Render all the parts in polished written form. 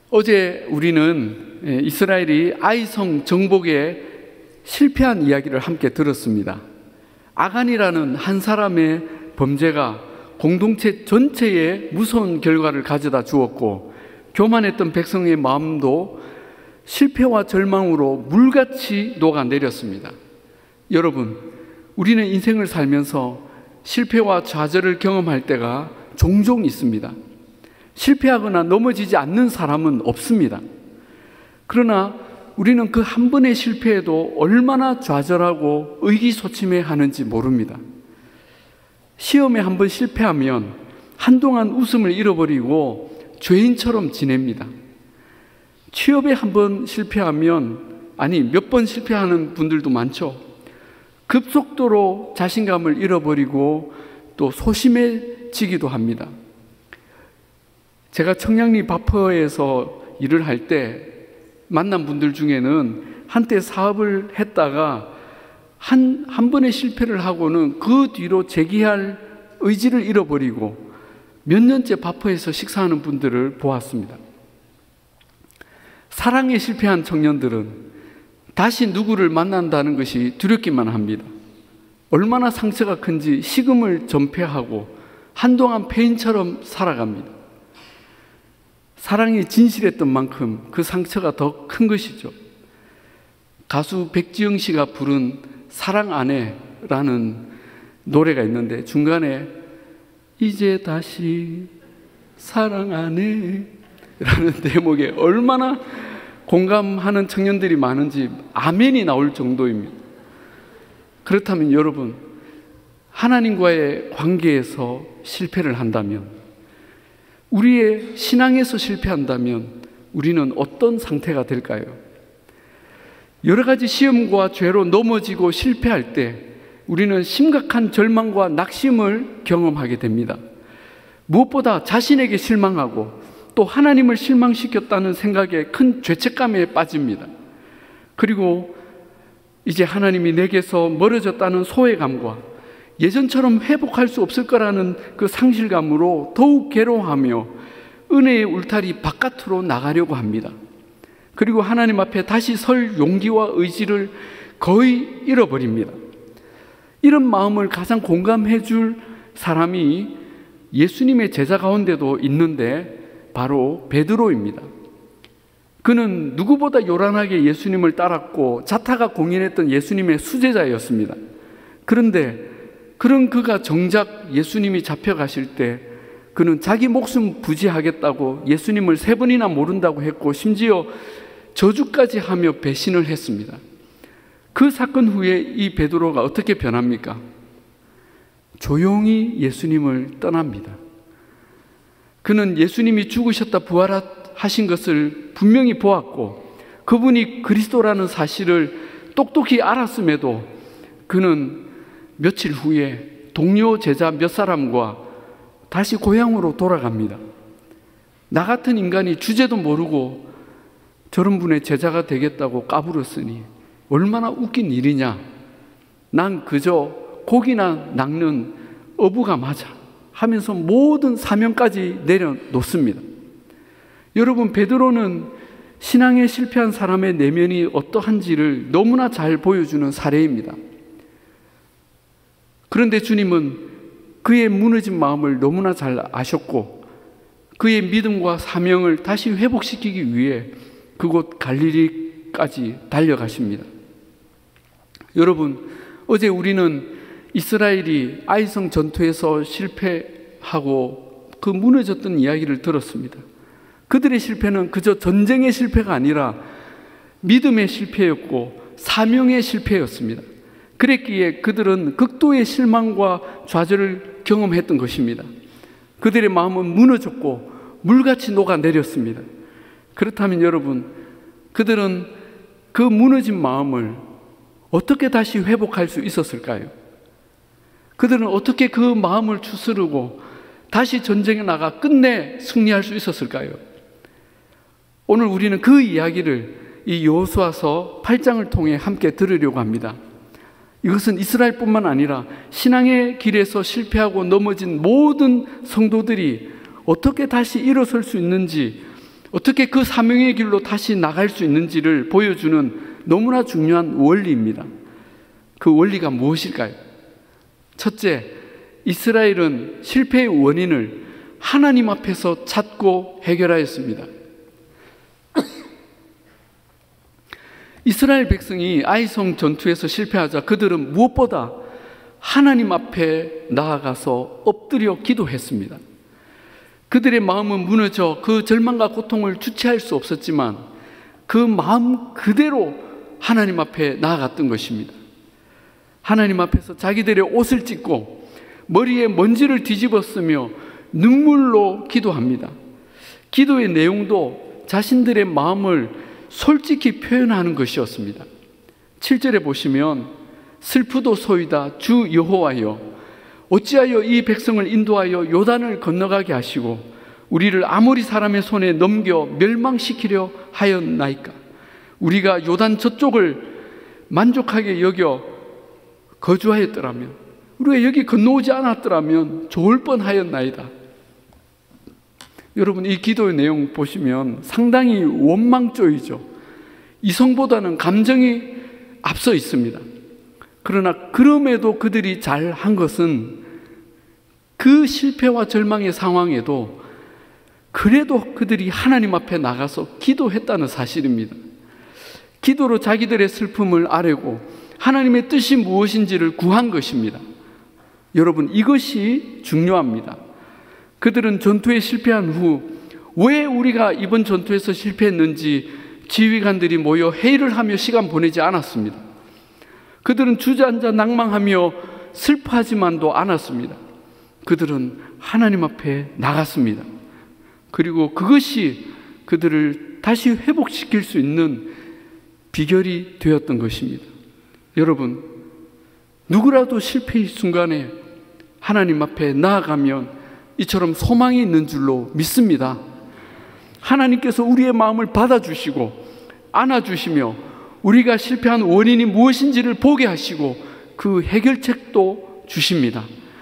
어제 우리는 이스라엘이 아이성 정복에 실패한 이야기를 함께 들었습니다. 아간이라는 한 사람의 범죄가 공동체 전체에 무서운 결과를 가져다 주었고, 교만했던 백성의 마음도 실패와 절망으로 물같이 녹아내렸습니다. 여러분, 우리는 인생을 살면서 실패와 좌절을 경험할 때가 종종 있습니다. 실패하거나 넘어지지 않는 사람은 없습니다. 그러나 우리는 그 한 번의 실패에도 얼마나 좌절하고 의기소침해 하는지 모릅니다. 시험에 한 번 실패하면 한동안 웃음을 잃어버리고 죄인처럼 지냅니다. 취업에 한 번 실패하면, 아니 몇 번 실패하는 분들도 많죠. 급속도로 자신감을 잃어버리고 또 소심해지기도 합니다. 제가 청량리 바퍼에서 일을 할 때 만난 분들 중에는 한때 사업을 했다가 한 번의 실패를 하고는 그 뒤로 재기할 의지를 잃어버리고 몇 년째 바퍼에서 식사하는 분들을 보았습니다. 사랑에 실패한 청년들은 다시 누구를 만난다는 것이 두렵기만 합니다. 얼마나 상처가 큰지 식음을 전폐하고 한동안 폐인처럼 살아갑니다. 사랑이 진실했던 만큼 그 상처가 더 큰 것이죠. 가수 백지영 씨가 부른 사랑 안해라는 노래가 있는데 중간에 이제 다시 사랑 안해 라는 대목에 얼마나 공감하는 청년들이 많은지 아멘이 나올 정도입니다. 그렇다면 여러분, 하나님과의 관계에서 실패를 한다면, 우리의 신앙에서 실패한다면 우리는 어떤 상태가 될까요? 여러 가지 시험과 죄로 넘어지고 실패할 때 우리는 심각한 절망과 낙심을 경험하게 됩니다. 무엇보다 자신에게 실망하고 또 하나님을 실망시켰다는 생각에 큰 죄책감에 빠집니다. 그리고 이제 하나님이 내게서 멀어졌다는 소외감과 예전처럼 회복할 수 없을 거라는 그 상실감으로 더욱 괴로워하며 은혜의 울타리 바깥으로 나가려고 합니다. 그리고 하나님 앞에 다시 설 용기와 의지를 거의 잃어버립니다. 이런 마음을 가장 공감해 줄 사람이 예수님의 제자 가운데도 있는데 바로 베드로입니다. 그는 누구보다 요란하게 예수님을 따랐고 자타가 공인했던 예수님의 수제자였습니다. 그런데 그런 그가 정작 예수님이 잡혀가실 때 그는 자기 목숨 부지하겠다고 예수님을 3번이나 모른다고 했고 심지어 저주까지 하며 배신을 했습니다. 그 사건 후에 이 베드로가 어떻게 변합니까? 조용히 예수님을 떠납니다. 그는 예수님이 죽으셨다 부활하신 것을 분명히 보았고 그분이 그리스도라는 사실을 똑똑히 알았음에도 그는 며칠 후에 동료 제자 몇 사람과 다시 고향으로 돌아갑니다. 나 같은 인간이 주제도 모르고 저런 분의 제자가 되겠다고 까불었으니 얼마나 웃긴 일이냐. 난 그저 고기나 낚는 어부가 맞아 하면서 모든 사명까지 내려놓습니다. 여러분, 베드로는 신앙에 실패한 사람의 내면이 어떠한지를 너무나 잘 보여주는 사례입니다. 그런데 주님은 그의 무너진 마음을 너무나 잘 아셨고 그의 믿음과 사명을 다시 회복시키기 위해 그곳 갈릴리까지 달려가십니다. 여러분, 어제 우리는 이스라엘이 아이성 전투에서 실패하고 그 무너졌던 이야기를 들었습니다. 그들의 실패는 그저 전쟁의 실패가 아니라 믿음의 실패였고 사명의 실패였습니다. 그랬기에 그들은 극도의 실망과 좌절을 경험했던 것입니다. 그들의 마음은 무너졌고 물같이 녹아내렸습니다. 그렇다면 여러분, 그들은 그 무너진 마음을 어떻게 다시 회복할 수 있었을까요? 그들은 어떻게 그 마음을 추스르고 다시 전쟁에 나가 끝내 승리할 수 있었을까요? 오늘 우리는 그 이야기를 이 여호수아서 8장을 통해 함께 들으려고 합니다. 이것은 이스라엘뿐만 아니라 신앙의 길에서 실패하고 넘어진 모든 성도들이 어떻게 다시 일어설 수 있는지 어떻게 그 사명의 길로 다시 나갈 수 있는지를 보여주는 너무나 중요한 원리입니다. 그 원리가 무엇일까요? 첫째, 이스라엘은 실패의 원인을 하나님 앞에서 찾고 해결하였습니다. 이스라엘 백성이 아이성 전투에서 실패하자 그들은 무엇보다 하나님 앞에 나아가서 엎드려 기도했습니다. 그들의 마음은 무너져 그 절망과 고통을 주체할 수 없었지만 그 마음 그대로 하나님 앞에 나아갔던 것입니다. 하나님 앞에서 자기들의 옷을 찢고 머리에 먼지를 뒤집었으며 눈물로 기도합니다. 기도의 내용도 자신들의 마음을 솔직히 표현하는 것이었습니다. 7절에 보시면 슬프도소이다 주 여호와여 어찌하여 이 백성을 인도하여 요단을 건너가게 하시고 우리를 아모리 사람의 손에 넘겨 멸망시키려 하였나이까. 우리가 요단 저쪽을 만족하게 여겨 거주하였더라면, 우리가 여기 건너오지 않았더라면 좋을 뻔하였나이다. 여러분, 이 기도의 내용 보시면 상당히 원망조이죠. 이성보다는 감정이 앞서 있습니다. 그러나 그럼에도 그들이 잘한 것은 그 실패와 절망의 상황에도 그래도 그들이 하나님 앞에 나가서 기도했다는 사실입니다. 기도로 자기들의 슬픔을 아뢰고 하나님의 뜻이 무엇인지를 구한 것입니다. 여러분, 이것이 중요합니다. 그들은 전투에 실패한 후 왜 우리가 이번 전투에서 실패했는지 지휘관들이 모여 회의를 하며 시간 보내지 않았습니다. 그들은 주저앉아 낭망하며 슬퍼하지만도 않았습니다. 그들은 하나님 앞에 나갔습니다. 그리고 그것이 그들을 다시 회복시킬 수 있는 비결이 되었던 것입니다. 여러분, 누구라도 실패의 순간에 하나님 앞에 나아가면 이처럼 소망이 있는 줄로 믿습니다. 하나님께서 우리의 마음을 받아주시고 안아주시며 우리가 실패한 원인이 무엇인지를 보게 하시고 그 해결책도 주십니다.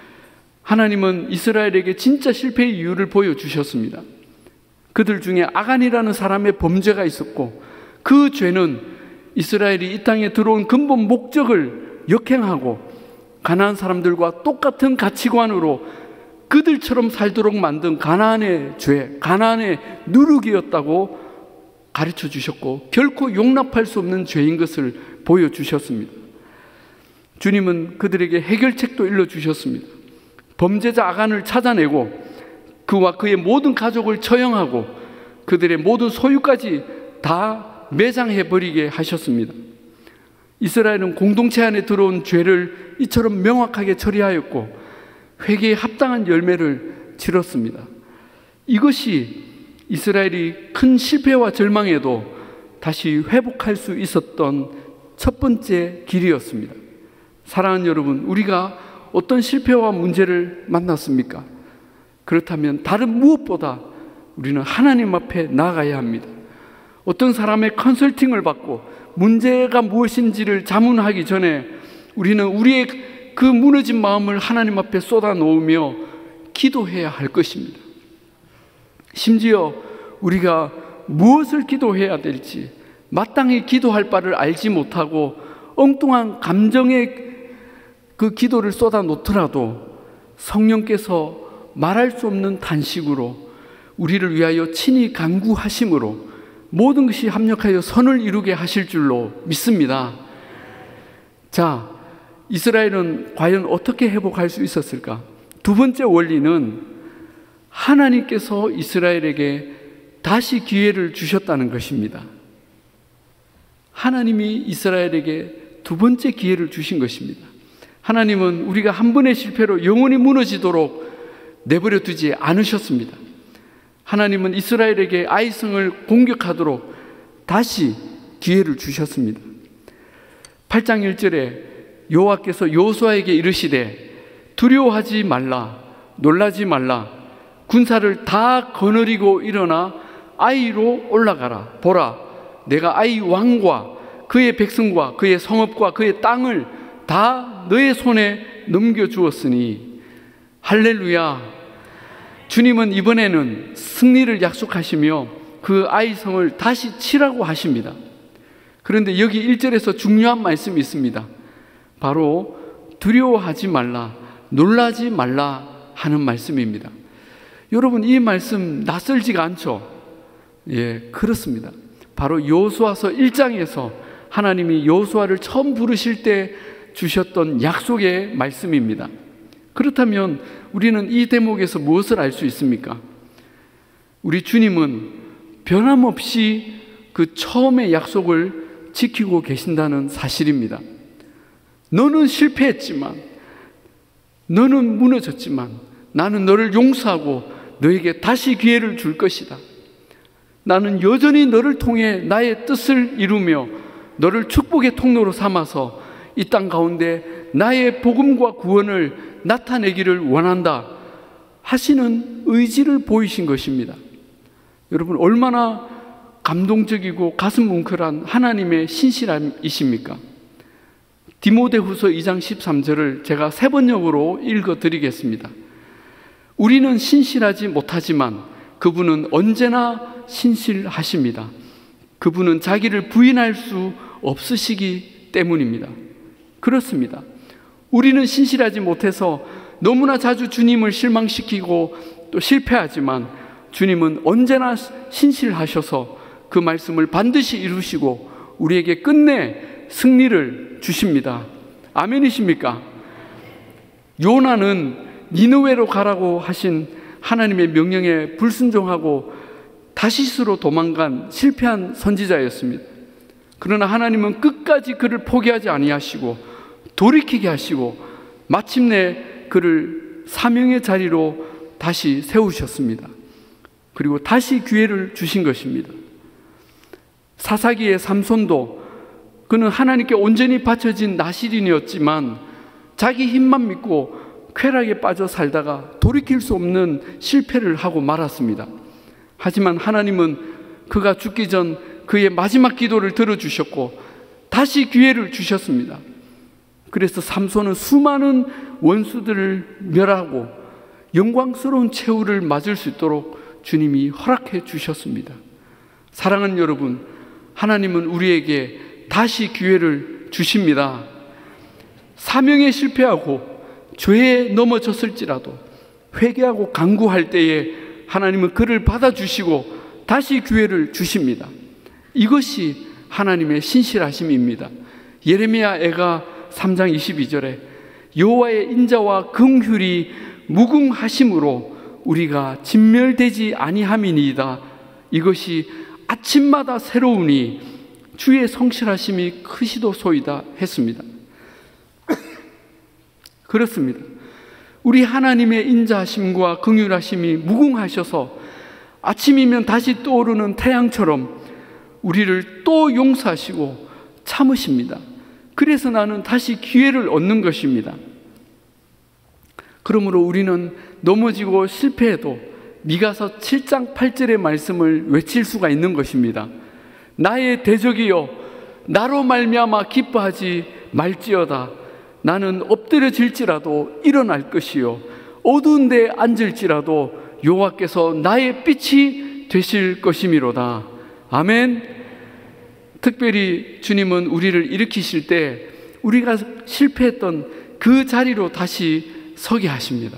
하나님은 이스라엘에게 진짜 실패의 이유를 보여주셨습니다. 그들 중에 아간이라는 사람의 범죄가 있었고 그 죄는 이스라엘이 이 땅에 들어온 근본 목적을 역행하고 가나안 사람들과 똑같은 가치관으로 그들처럼 살도록 만든 가나안의 죄, 가나안의 누룩이었다고 가르쳐 주셨고 결코 용납할 수 없는 죄인 것을 보여주셨습니다. 주님은 그들에게 해결책도 일러주셨습니다. 범죄자 아간을 찾아내고 그와 그의 모든 가족을 처형하고 그들의 모든 소유까지 다 매장해버리게 하셨습니다. 이스라엘은 공동체 안에 들어온 죄를 이처럼 명확하게 처리하였고 회개에 합당한 열매를 치렀습니다. 이것이 이스라엘이 큰 실패와 절망에도 다시 회복할 수 있었던 첫 번째 길이었습니다. 사랑하는 여러분, 우리가 어떤 실패와 문제를 만났습니까? 그렇다면 다른 무엇보다 우리는 하나님 앞에 나아가야 합니다. 어떤 사람의 컨설팅을 받고 문제가 무엇인지를 자문하기 전에 우리는 우리의 그 무너진 마음을 하나님 앞에 쏟아 놓으며 기도해야 할 것입니다. 심지어 우리가 무엇을 기도해야 될지 마땅히 기도할 바를 알지 못하고 엉뚱한 감정의 그 기도를 쏟아 놓더라도 성령께서 말할 수 없는 탄식으로 우리를 위하여 친히 간구하심으로 모든 것이 합력하여 선을 이루게 하실 줄로 믿습니다. 자, 이스라엘은 과연 어떻게 회복할 수 있었을까? 두 번째 원리는 하나님께서 이스라엘에게 다시 기회를 주셨다는 것입니다. 하나님이 이스라엘에게 두 번째 기회를 주신 것입니다. 하나님은 우리가 한 번의 실패로 영원히 무너지도록 내버려 두지 않으셨습니다. 하나님은 이스라엘에게 아이성을 공격하도록 다시 기회를 주셨습니다. 8장 1절에 여호와께서 여호수아에게 이르시되 두려워하지 말라, 놀라지 말라, 군사를 다 거느리고 일어나 아이로 올라가라. 보라, 내가 아이 왕과 그의 백성과 그의 성읍과 그의 땅을 다 너의 손에 넘겨주었으니. 할렐루야. 주님은 이번에는 승리를 약속하시며 그 아이성을 다시 치라고 하십니다. 그런데 여기 1절에서 중요한 말씀이 있습니다. 바로 두려워하지 말라, 놀라지 말라 하는 말씀입니다. 여러분, 이 말씀 낯설지가 않죠? 예, 그렇습니다. 바로 여호수아서 1장에서 하나님이 여호수아를 처음 부르실 때 주셨던 약속의 말씀입니다. 그렇다면 우리는 이 대목에서 무엇을 알 수 있습니까? 우리 주님은 변함없이 그 처음의 약속을 지키고 계신다는 사실입니다. 너는 실패했지만, 너는 무너졌지만 나는 너를 용서하고 너에게 다시 기회를 줄 것이다. 나는 여전히 너를 통해 나의 뜻을 이루며 너를 축복의 통로로 삼아서 이 땅 가운데 나의 복음과 구원을 나타내기를 원한다 하시는 의지를 보이신 것입니다. 여러분, 얼마나 감동적이고 가슴 뭉클한 하나님의 신실함이십니까? 디모데후서 2장 13절을 제가 세 번역으로 읽어드리겠습니다. 우리는 신실하지 못하지만 그분은 언제나 신실하십니다. 그분은 자기를 부인할 수 없으시기 때문입니다. 그렇습니다. 우리는 신실하지 못해서 너무나 자주 주님을 실망시키고 또 실패하지만 주님은 언제나 신실하셔서 그 말씀을 반드시 이루시고 우리에게 끝내 승리를 주십니다. 아멘이십니까? 요나는 니느웨로 가라고 하신 하나님의 명령에 불순종하고 다시스로 도망간 실패한 선지자였습니다. 그러나 하나님은 끝까지 그를 포기하지 아니하시고 돌이키게 하시고 마침내 그를 사명의 자리로 다시 세우셨습니다. 그리고 다시 기회를 주신 것입니다. 사사기의 삼손도 그는 하나님께 온전히 바쳐진 나실인이었지만 자기 힘만 믿고 쾌락에 빠져 살다가 돌이킬 수 없는 실패를 하고 말았습니다. 하지만 하나님은 그가 죽기 전 그의 마지막 기도를 들어주셨고 다시 기회를 주셨습니다. 그래서 삼손은 수많은 원수들을 멸하고 영광스러운 최후를 맞을 수 있도록 주님이 허락해 주셨습니다. 사랑하는 여러분, 하나님은 우리에게 다시 기회를 주십니다. 사명에 실패하고 죄에 넘어졌을지라도 회개하고 간구할 때에 하나님은 그를 받아주시고 다시 기회를 주십니다. 이것이 하나님의 신실하심입니다. 예레미야 애가 3장 22절에 여호와의 인자와 긍휼이 무궁하심으로 우리가 진멸되지 아니함이니이다. 이것이 아침마다 새로우니 주의 성실하심이 크시도소이다 했습니다. 그렇습니다. 우리 하나님의 인자하심과 긍휼하심이 무궁하셔서 아침이면 다시 떠오르는 태양처럼 우리를 또 용서하시고 참으십니다. 그래서 나는 다시 기회를 얻는 것입니다. 그러므로 우리는 넘어지고 실패해도 미가서 7장 8절의 말씀을 외칠 수가 있는 것입니다. 나의 대적이여 나로 말미암아 기뻐하지 말지어다. 나는 엎드려질지라도 일어날 것이요 어두운 데 앉을지라도 여호와께서 나의 빛이 되실 것이미로다. 아멘. 특별히 주님은 우리를 일으키실 때 우리가 실패했던 그 자리로 다시 서게 하십니다.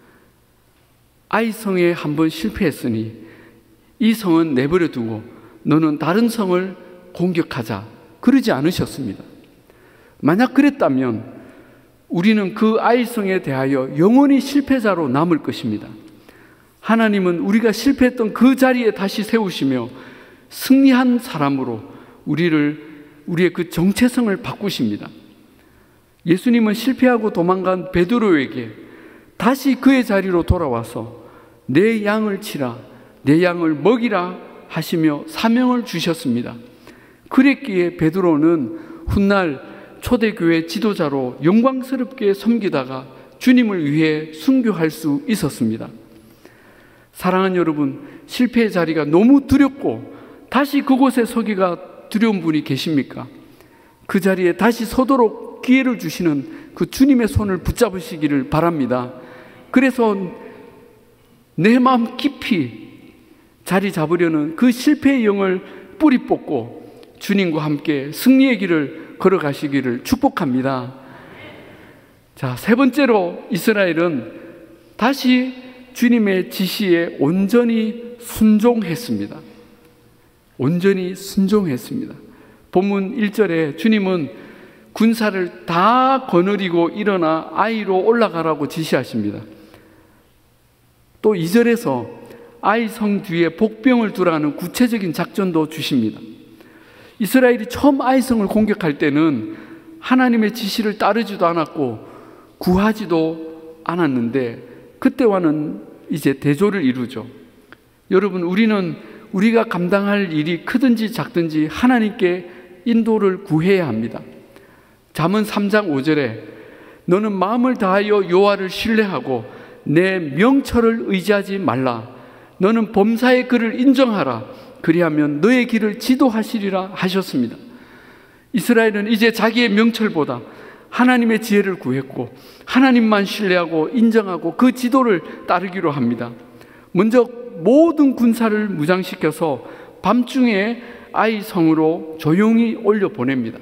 아이성에 한번 실패했으니 이 성은 내버려 두고 너는 다른 성을 공격하자, 그러지 않으셨습니다. 만약 그랬다면 우리는 그 아이성에 대하여 영원히 실패자로 남을 것입니다. 하나님은 우리가 실패했던 그 자리에 다시 세우시며 승리한 사람으로 우리의 그 정체성을 바꾸십니다. 예수님은 실패하고 도망간 베드로에게 다시 그의 자리로 돌아와서 내 양을 치라, 내 양을 먹이라 하시며 사명을 주셨습니다. 그랬기에 베드로는 훗날 초대교회 지도자로 영광스럽게 섬기다가 주님을 위해 순교할 수 있었습니다. 사랑하는 여러분, 실패의 자리가 너무 두렵고 다시 그곳에 서기가 두려운 분이 계십니까? 그 자리에 다시 서도록 기회를 주시는 그 주님의 손을 붙잡으시기를 바랍니다. 그래서 내 마음 깊이 자리 잡으려는 그 실패의 영을 뿌리 뽑고 주님과 함께 승리의 길을 걸어가시기를 축복합니다. 자, 세 번째로 이스라엘은 다시 주님의 지시에 온전히 순종했습니다. 온전히 순종했습니다. 본문 1절에 주님은 군사를 다 거느리고 일어나 아이로 올라가라고 지시하십니다. 또 2절에서 아이 성 뒤에 복병을 두라는 구체적인 작전도 주십니다. 이스라엘이 처음 아이 성을 공격할 때는 하나님의 지시를 따르지도 않았고 구하지도 않았는데 그때와는 이제 대조를 이루죠. 여러분, 우리는 우리가 감당할 일이 크든지 작든지 하나님께 인도를 구해야 합니다. 잠언 3장 5절에 너는 마음을 다하여 여호와를 신뢰하고 내 명철을 의지하지 말라. 너는 범사의 그를 인정하라. 그리하면 너의 길을 지도하시리라 하셨습니다. 이스라엘은 이제 자기의 명철보다 하나님의 지혜를 구했고 하나님만 신뢰하고 인정하고 그 지도를 따르기로 합니다. 먼저 모든 군사를 무장시켜서 밤중에 아이 성으로 조용히 올려 보냅니다.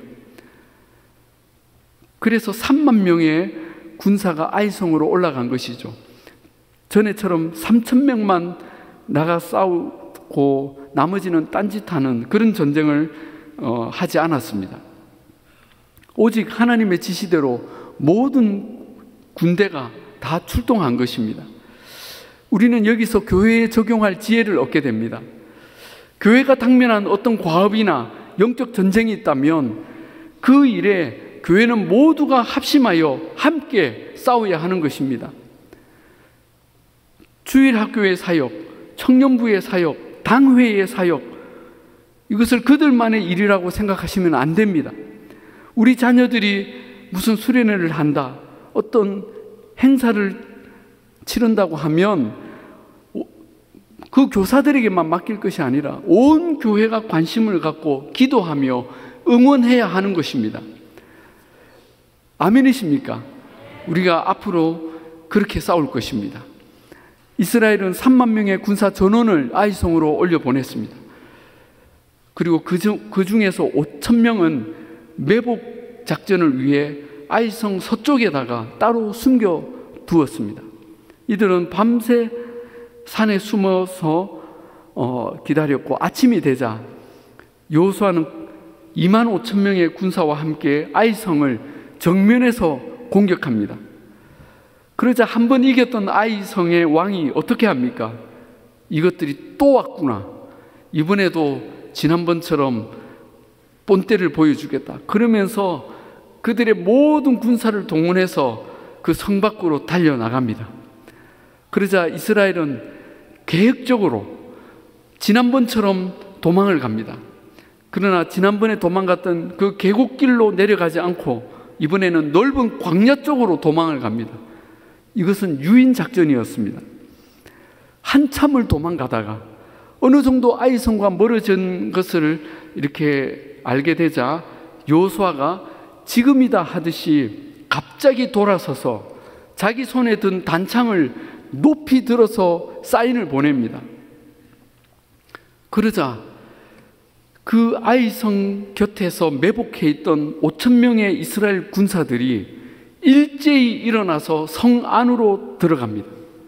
그래서 3만 명의 군사가 아이 성으로 올라간 것이죠. 전에처럼 3,000명만 나가 싸우고 나머지는 딴짓하는 그런 전쟁을 하지 않았습니다. 오직 하나님의 지시대로 모든 군대가 다 출동한 것입니다. 우리는 여기서 교회에 적용할 지혜를 얻게 됩니다. 교회가 당면한 어떤 과업이나 영적 전쟁이 있다면 그 일에 교회는 모두가 합심하여 함께 싸워야 하는 것입니다. 주일학교의 사역, 청년부의 사역, 당회의 사역, 이것을 그들만의 일이라고 생각하시면 안 됩니다. 우리 자녀들이 무슨 수련회를 한다, 어떤 행사를 치른다고 하면 그 교사들에게만 맡길 것이 아니라 온 교회가 관심을 갖고 기도하며 응원해야 하는 것입니다. 아멘이십니까? 우리가 앞으로 그렇게 싸울 것입니다. 이스라엘은 3만 명의 군사 전원을 아이성으로 올려보냈습니다. 그리고 그 중에서 5천 명은 매복 작전을 위해 아이성 서쪽에다가 따로 숨겨 두었습니다. 이들은 밤새 산에 숨어서 기다렸고 아침이 되자 여호수아는 2만 5천 명의 군사와 함께 아이성을 정면에서 공격합니다. 그러자 한 번 이겼던 아이성의 왕이 어떻게 합니까? 이것들이 또 왔구나. 이번에도 지난번처럼 본때를 보여주겠다. 그러면서 그들의 모든 군사를 동원해서 그 성 밖으로 달려나갑니다. 그러자 이스라엘은 계획적으로 지난번처럼 도망을 갑니다. 그러나 지난번에 도망갔던 그 계곡길로 내려가지 않고 이번에는 넓은 광야 쪽으로 도망을 갑니다. 이것은 유인 작전이었습니다. 한참을 도망가다가 어느 정도 아이성과 멀어진 것을 이렇게 알게 되자 여호수아가 지금이다 하듯이 갑자기 돌아서서 자기 손에 든 단창을 높이 들어서 사인을 보냅니다. 그러자 그 아이성 곁에서 매복해 있던 5천 명의 이스라엘 군사들이 일제히 일어나서 성 안으로 들어갑니다.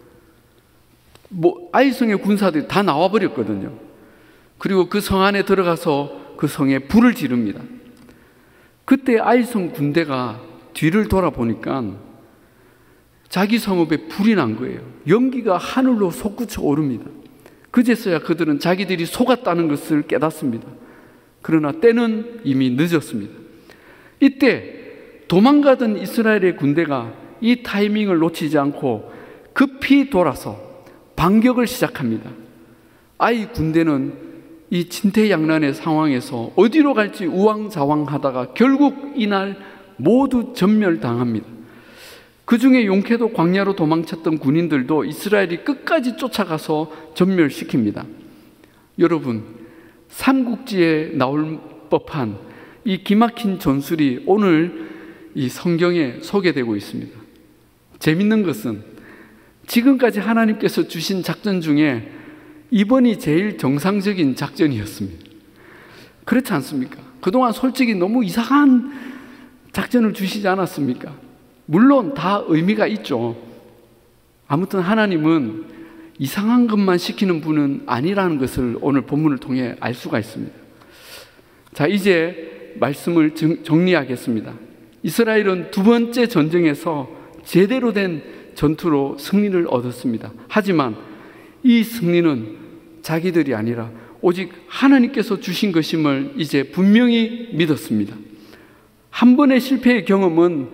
아이성의 군사들이 다 나와버렸거든요. 그리고 그 성 안에 들어가서 그 성에 불을 지릅니다. 그때 아이성 군대가 뒤를 돌아보니까 자기 성읍에 불이 난 거예요. 연기가 하늘로 솟구쳐 오릅니다. 그제서야 그들은 자기들이 속았다는 것을 깨닫습니다. 그러나 때는 이미 늦었습니다. 이때 도망가던 이스라엘의 군대가 이 타이밍을 놓치지 않고 급히 돌아서 반격을 시작합니다. 아이 군대는 이 진퇴양난의 상황에서 어디로 갈지 우왕좌왕하다가 결국 이날 모두 전멸당합니다. 그 중에 용케도 광야로 도망쳤던 군인들도 이스라엘이 끝까지 쫓아가서 전멸시킵니다. 여러분, 삼국지에 나올 법한 이 기막힌 전술이 오늘 이 성경에 소개되고 있습니다. 재밌는 것은 지금까지 하나님께서 주신 작전 중에 이번이 제일 정상적인 작전이었습니다. 그렇지 않습니까? 그동안 솔직히 너무 이상한 작전을 주시지 않았습니까? 물론 다 의미가 있죠. 아무튼 하나님은 이상한 것만 시키는 분은 아니라는 것을 오늘 본문을 통해 알 수가 있습니다. 자, 이제 말씀을 정리하겠습니다. 이스라엘은 두 번째 전쟁에서 제대로 된 전투로 승리를 얻었습니다. 하지만 이 승리는 자기들이 아니라 오직 하나님께서 주신 것임을 이제 분명히 믿었습니다. 한 번의 실패의 경험은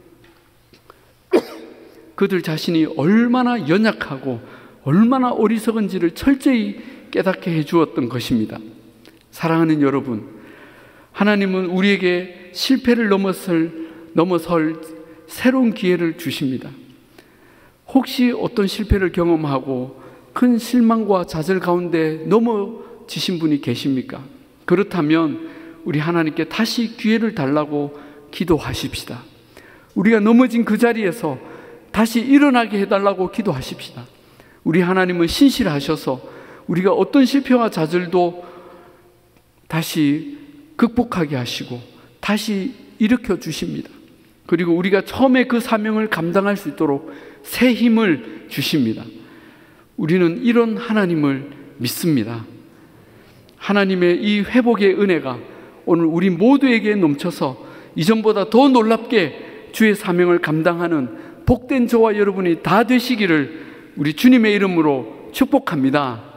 그들 자신이 얼마나 연약하고 얼마나 어리석은지를 철저히 깨닫게 해주었던 것입니다. 사랑하는 여러분, 하나님은 우리에게 실패를 넘어설 새로운 기회를 주십니다. 혹시 어떤 실패를 경험하고 큰 실망과 좌절 가운데 넘어지신 분이 계십니까? 그렇다면 우리 하나님께 다시 기회를 달라고 기도하십시다. 우리가 넘어진 그 자리에서 다시 일어나게 해달라고 기도하십시다. 우리 하나님은 신실하셔서 우리가 어떤 실패와 좌절도 다시 극복하게 하시고 다시 일으켜 주십니다. 그리고 우리가 처음에 그 사명을 감당할 수 있도록 새 힘을 주십니다. 우리는 이런 하나님을 믿습니다. 하나님의 이 회복의 은혜가 오늘 우리 모두에게 넘쳐서 이전보다 더 놀랍게 주의 사명을 감당하는 복된 저와 여러분이 다 되시기를 우리 주님의 이름으로 축복합니다.